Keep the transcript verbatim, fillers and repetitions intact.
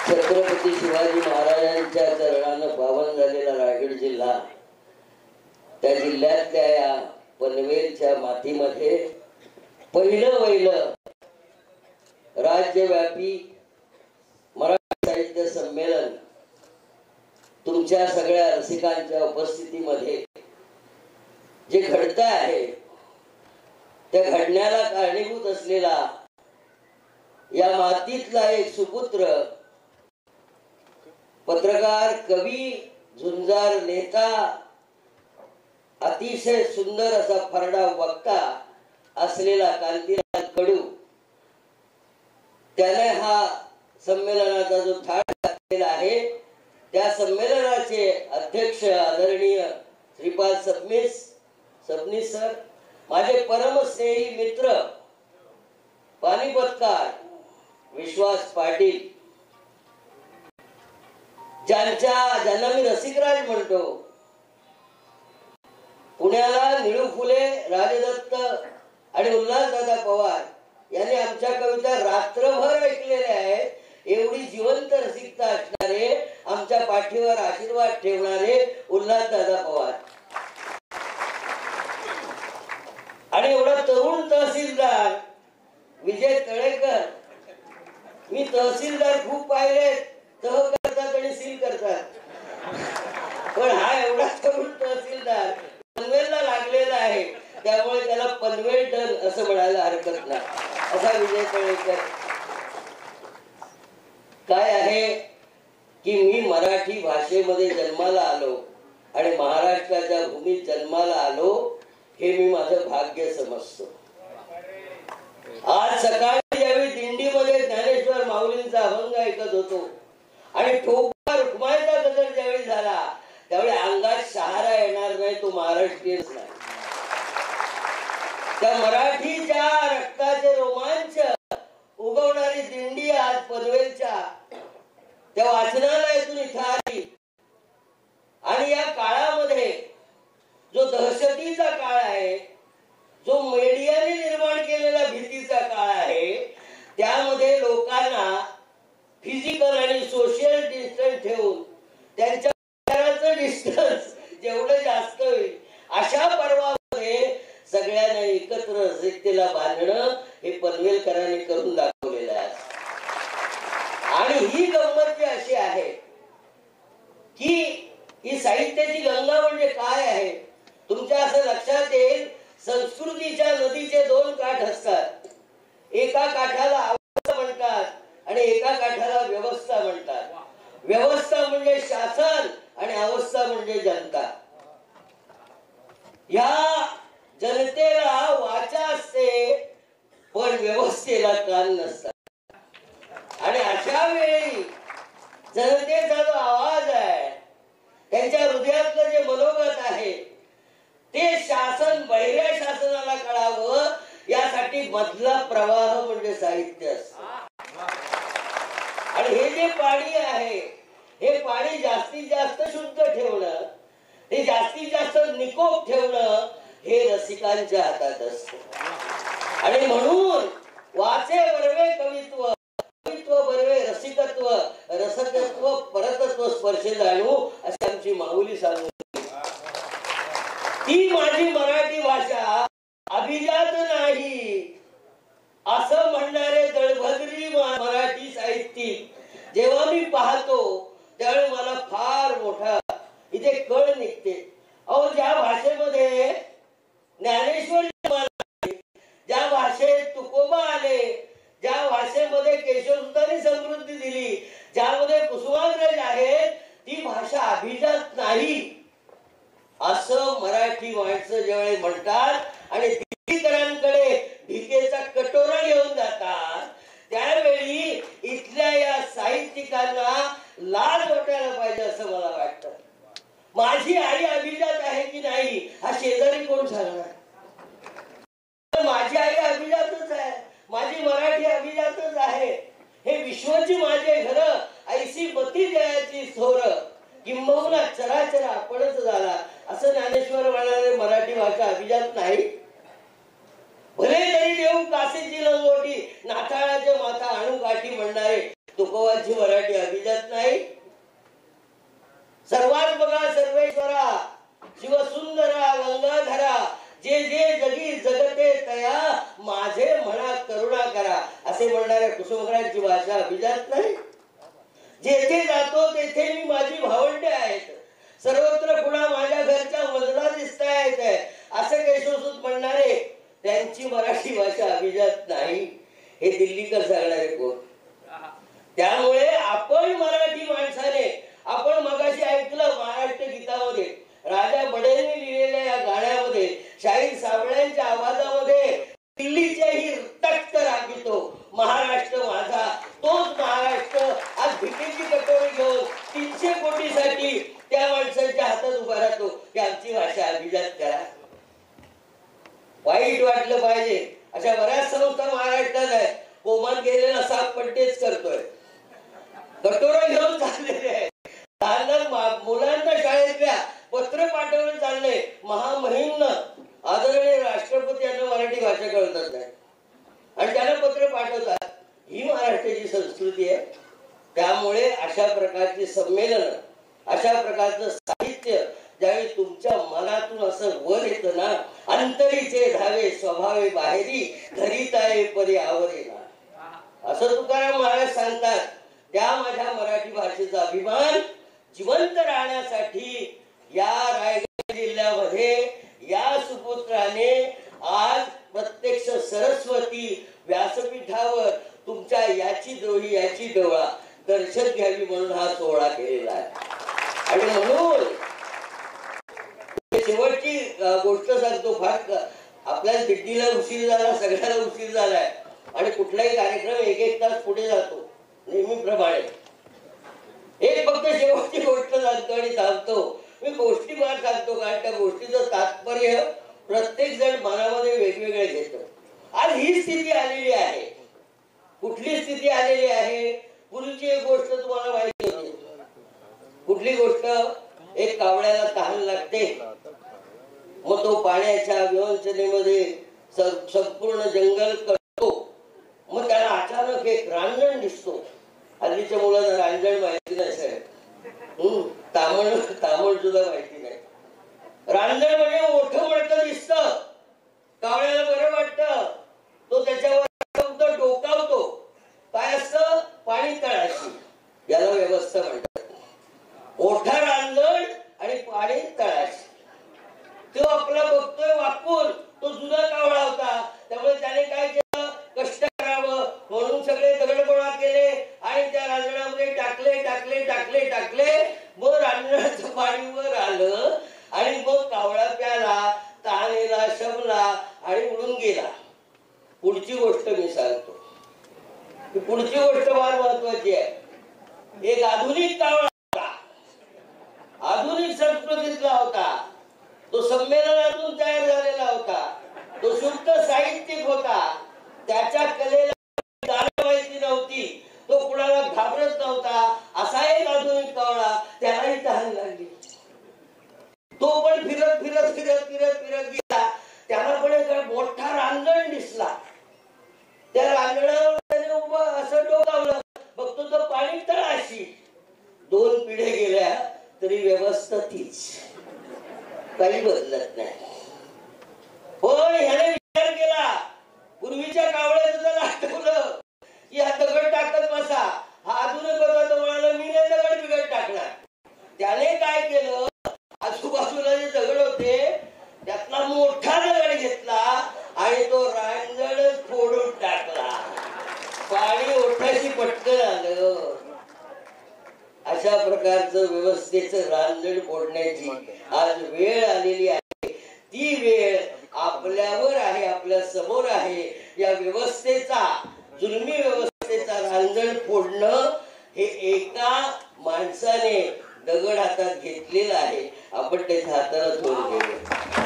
छत्रपती शिवाजी महाराजांच्या चरणानं पावन झालेला रायगड जिल्हा, त्या जिल्ह्यातल्या या पनवेलच्या मातीमध्ये पहिलं पहिलं राज्यव्यापी मराठी साहित्य संमेलन तुमच्या सगळ्या रसिकांच्या उपस्थितीमध्ये जे घडत आहे, त्या घडण्याला कारणीभूत असलेला या मातीतला एक सुपुत्र, पत्रकार, कवी, झुंजार नेता, अतिशय सुंदर असा फरडा वक्ता असलेला कांतीलाल कडू, त्याने हा संमेलनाचा जो थाट घातलेला आहे, त्या संमेलनाचे अध्यक्ष आदरणीय श्रीपाद सबनीस सबनीस सर, माझे परमस्नेही मित्र पानिपतकार विश्वास पाटील, ज्यांच्या ज्यांना मी रसिकराज म्हणतो, पुण्याला निळू फुले, राजदत्त आणि उल्हासदादा पवार यांनी आमच्या कविता रात्रभर ऐकलेल्या आहेत. एवढी जिवंत रसिकता असणारे, आमच्या पाठीवर आशीर्वाद ठेवणारे उल्हासदादा पवार आणि एवढा तरुण तहसीलदार विजय तळेकर. मी तहसीलदार खूप पाहिले, तह करतात आणि सील करतात, पण हा एवढा तरुण तहसीलदार पनवेलला लागलेला आहे, त्यामुळे त्याला पनवेल डन असं म्हणायला हरकत नाही. असा विजय तळेकर. काय आहे की मी मराठी भाषेमध्ये जन्माला आलो आणि महाराष्ट्राच्या भूमीत जन्माला आलो, हे मी माझं भाग्य समजतो. आज सकाळी ज्यावेळी दिंडीमध्ये ज्ञानेश्वर माऊलींचा अभंग ऐकत होतो आणि ठोका रुक्माईचा गजर ज्यावेळी झाला, त्यावेळी अंगात शहारा येणार नाही, तो महाराष्ट्रीयच नाही. त्या मराठीच्या रक्ताचे रोमांच उगवणारी दिंडी आज पनवेलच्या त्या वाचनालयातून इथं आली आणि या काळामध्ये जो दहशतीचा काळ आहे, जो मीडियाने निर्माण केलेला भीतीचा काळ आहे, त्यामध्ये लोकांना फिजिकल आणि सोशल डिस्टन्स ठेवून त्यांच्या डिस्टन्स जेवढं जास्त होईल अशा पर्वामध्ये सगळ्यांना एकत्र रसिकतेला बांधणं हे पनवेलकरांनी करून दाखवलेलं आहे. आणि ही गंमत जी अशी आहे की ही साहित्याची गंगा म्हणजे काय आहे, तुमच्या असं लक्षात येईल, संस्कृतीच्या नदीचे दोन काठ असतात. एका काठाला अवस्था म्हणतात आणि एका काठाला व्यवस्था म्हणतात. व्यवस्था म्हणजे शासन आणि अवस्था म्हणजे जनता. या जनतेला वाचा असते पण व्यवस्थेला कान नसतात. आणि अशा वेळी जनतेचा जो आवाज आहे, त्यांच्या हृदयातलं जे मनोगत आहे, ते शासन बहिऱ्या शासनाला कळावं यासाठी मधला प्रवाह म्हणजे साहित्य असतं. आणि हे जे पाणी आहे, हे पाणी जास्तीत जास्त शुद्ध ठेवणं, हे जास्तीत जास्त निकोप ठेवणं हे रसिकांच्या हातात असतं. आणि म्हणून वाचे बरवे कवित्व, कवित्व बरवे रसिकत्व, रसकत्व परतत्व स्पर्श जाणू, अशी आमची माऊली सांगू. ती माझी मराठी भाषा अभिजात नाही असं म्हणणारे दळभद्री मराठी साहित्यिक जेव्हा मी पाहतो, त्यावेळी मला फार मोठा इथे कळ निघते. अहो, ज्या भाषेमध्ये ज्ञानेश्वर आले, ज्या भाषेत तुकोबा आले, ज्या भाषेमध्ये केशवसुतांनी समृद्धी दिली, ज्यामध्ये कुसुमाग्रज आहेत, ती भाषा अभिजात नाही असं मराठी माणसं ज्यावेळी म्हणतात आणि दिल्लीकरांकडे भिकेचा कटोरा घेऊन जातात, त्यावेळी इथल्या या साहित्यिकांना लाज वाटायला पाहिजे असं मला वाटतं. माझी आई अभिजात आहे की नाही हा शेजारी कोण सांगणार? माझी आई अभिजातच आहे, माझी मराठी अभिजातच आहे. हे विश्वची माझे घर, ऐसी मती जयाची थोर, किंबहुना चराचर आपणच झाला असं ज्ञानेश्वर म्हणाले. मराठी भाषा अभिजात नाही. भले तरी देऊ कासेची लंगोटी, नाताळाचे माथा आणू काठी म्हणणारे तुकोबांची मराठी अभिजात नाही? सर्वात बघा सर्वेश्वरा शिवसुंदरा गंगाधरा जे जे जगी जगते तया माझे म्हणा करुणा करा असे म्हणणाऱ्या कुसुमाग्रजांची भाषा अभिजात नाही? जेथे जातो तेथे मी माझी भावंडे आहेत, सर्वत्र कुणा माझ्या घरच्या मजला दिसतायत असं केशवसूत म्हणणारे त्यांची मराठी भाषा अभिजात नाही हे दिल्लीकर सांगणारे कोण? त्यामुळे आपण मराठी माणसाने आपण मगाशी ऐकलं महाराष्ट्र गीतामध्ये राजा बडेंनी लिहिलेल्या या गाण्यामध्ये शाहीर साबळ्यांच्या आवाजामध्ये दिल्लीच्याही तख्त राखितो महाराष्ट्र माझा, तोच महाराष्ट्र आज भिकेची कटोरी घेऊन तीनशे कोटीसाठी त्या माणसांच्या हातात उभा राहतो की आमची भाषा अभिजात करा. वाईट वाटलं पाहिजे. अशा बऱ्याच संस्था महाराष्ट्रात आहेत. कोमात गेलेला साप पण तेच करतोय, कटोरा घेऊन चाललेले आहे. लहान लहान मुलांना शाळेतल्या पत्र पाठवलं चाललंय महामहिमनं आदरणीय राष्ट्रपती यांना मराठी भाषा कळतच नाही आणि त्यांना पत्र पाठवतात. ही महाराष्ट्राची संस्कृती आहे. त्यामुळे अशा प्रकारची संमेलन, अशा प्रकारचं साहित्य ज्यावेळी तुमच्या मनातून असं वर येतं ना, अंतरीचे धावे स्वभावे बाहेरी धरिताये परी आवरेना असं तुकाराम महाराज सांगतात. त्या माझ्या मराठी भाषेचा अभिमान जिवंत राहण्यासाठी या रायगड जिल्ह्यामध्ये या सुपुत्राने आज प्रत्यक्ष सरस्वती व्यासपीठावर तुमच्या याची डोळी याची डोळा दर्शन घ्यावी म्हणून हा सोहळा केलेला आहे. आणि म्हणून शेवटची गोष्ट सांगतो. फार आपल्या दिल्लीला उशीर झाला, सगळ्याला उशीर झालाय आणि कुठलाही कार्यक्रम एक एक तास पुढे जातो नेहमीप्रमाणे. एक फक्त शेवटची गोष्ट सांगतो आणि थांबतो. मी गोष्टी फार सांगतो कारण त्या गोष्टीचं तात्पर्य प्रत्येक जण मनामध्ये वेगवेगळे घेतो. आज ही स्थिती आलेली आहे. कुठली स्थिती आलेली आहे? पूर्वीची एक गोष्ट तुम्हाला माहिती होती. कुठली गोष्ट? एक कावळ्याला तहान लागते, मग तो पाण्याच्या विवंचनेमध्ये संपूर्ण जंगल करतो. मग त्याला अचानक एक रांजण दिसतो. हल्लीच्या मुलांना रांजण माहिती नसेल, हम्म तामण तामण सुद्धा माहिती नाही. रांजण म्हणजे मोठं मोठं दिसतं. कावळ्याला बरं वाटतं. तो त्याच्यावर डोकावतो. काय असतं? पाणी तळाशी, याला व्यवस्था म्हणतात. मोठा रांजण आणि पाणी तळाशी. तो आपला बघतोय वाकून. तो जुना कावळा होता, त्यामुळे त्याने काय केलं? कष्ट करावं म्हणून सगळे दगड गोळा केले आणि त्या रांजणामध्ये टाकले टाकले टाकले टाकले मग रांजणाचं पाणी वर आलं आणि मग कावळा प्याला, तहानेला, शमला आणि उडून गेला. पुढची गोष्ट मी सांगतो. पुढची गोष्ट फार महत्वाची आहे. एक आधुनिक कावळा होता, आधुनिक संस्कृतीतला होता. तो संमेलनातून तयार झालेला होता. तो शुद्ध साहित्यिक होता. त्याच्या कलेला गाणं माहिती नव्हती. तो कुणाला घाबरत नव्हता. असा एक आधुनिक कावळा, त्यालाही तहान लागली. तो पण फिरत फिरत फिरत फिरत फिरत गेला. त्याला पण एक मोठा रांजण दिसला. त्या रांजणावर त्याने उभं असं डोकावलं. बघतो तो पाणी तळाशी. दोन पिढ्या गेल्या तरी व्यवस्था तीच, काही बदलत नाही. पण ह्याने विचार केला. पूर्वीच्या कावळ्याचं जर आठवलं की हा दगड टाकत बसा, हा आधुनिक होता. तो म्हणाला मी नाही दगड बिगड टाकणार. त्याने काय केलं? आजूबाजूला जे दगड होते त्यातला मोठा दगड घेतला आणि तो रांजणच फोडून टाकला. पाणी ओठाशी पटकन आलं. अशा प्रकारचं व्यवस्थेचं रांजण फोडण्याची आज वेळ आलेली आहे. ती वेळ आपल्यावर आहे, आपल्या समोर आहे. या व्यवस्थेचा, जुलमी व्यवस्थेचा रांजण फोडणं हे एका माणसाने दगड हातात घेतलेला आहे. आपण त्याच्या हाताला तोड केलं.